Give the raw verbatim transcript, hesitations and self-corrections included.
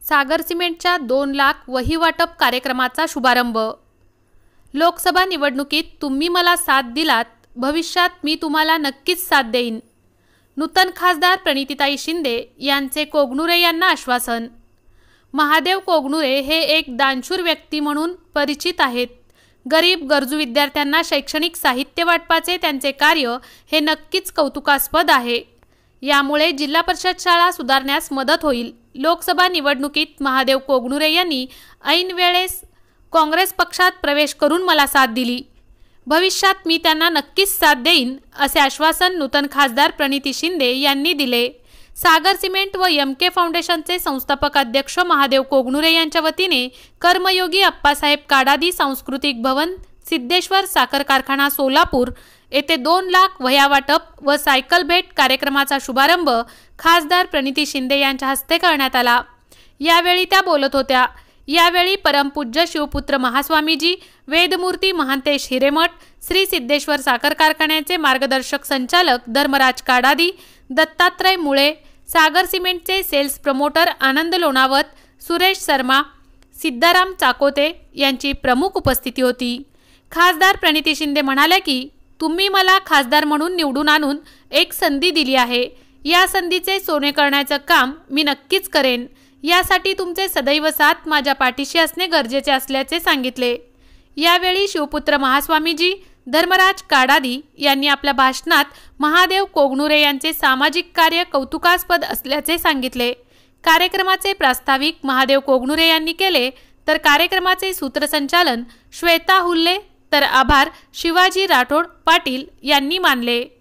सागर सिमेंटच्या दोन लाख वही वाटप कार्यक्रमाचा शुभारंभ। लोकसभा निवडणुकीत तुम्ही मला साथ दिलात, भविष्यात मी तुम्हाला नक्कीच साथ देईन। नूतन खासदार प्रणितीताई शिंदे यांचे कोगनुरे यांना आश्वासन। महादेव कोगनुरे हे एक दानशूर व्यक्ती म्हणून परिचित आहेत। गरीब गरजू विद्यार्थ्यांना शैक्षणिक साहित्य वाटपाचे त्यांचे कार्य हे नक्कीच कौतुकास्पद आहे। यामुळे जिल्हा परिषद शाळा सुधारण्यास मदत होईल। लोकसभा निवडणुकीत महादेव कोगनुरे यांनी ऐन वेळेस काँग्रेस पक्षात प्रवेश करून मला साथ दिली। भविष्यात मी त्यांना नक्कीच साथ देईन, असे आश्वासन नूतन खासदार प्रणिती शिंदे यांनी दिले। सागर सिमेंट व एम के फाउंडेशनचे संस्थापक अध्यक्ष महादेव कोगनुरे यांच्या वतीने कर्मयोगी अप्पासाहेब काडादी सांस्कृतिक भवन, सिद्धेश्वर साखर कारखाना सोलापूर येथे दोन लाख वह्या वाटप व सायकल भेट कार्यक्रमाचा शुभारंभ खासदार प्रणिती शिंदे यांच्या हस्ते करण्यात आला। यावेळी त्या बोलत होत्या। यावेळी परमपूज्य शिवपुत्र महास्वामीजी, वेदमूर्ती महांतेश हिरेमठ, श्री सिद्धेश्वर साखर कारखान्याचे मार्गदर्शक संचालक धर्मराज काडादी, दत्तात्रय मुळे, सागर सिमेंटचे सेल्स प्रमोटर आनंद लोणावत, सुरेश शर्मा, सिद्धाराम चाकोते यांची प्रमुख उपस्थिती होती। खासदार प्रणिती शिंदे म्हणाल्या की तुम्ही मला खासदार म्हणून निवडून आणून एक संधी दिली आहे। या संधीचे सोने करण्याचं काम मी नक्कीच करेन। यासाठी तुमचे सदैव साथ माझ्या पाठीशी असणे गरजेचे असल्याचे सांगितले। यावेळी शिवपुत्र महास्वामीजी, धर्मराज काडादी यांनी आपल्या भाषणात महादेव कोगनुरे यांचे सामाजिक कार्य कौतुकास्पद असल्याचे सांगितले। कार्यक्रमाचे प्रास्ताविक महादेव कोगनुरे यांनी केले, तर कार्यक्रमाचे सूत्रसंचालन श्वेता हुल्ले तर आभार शिवाजी राठोड पाटील यांनी मानले।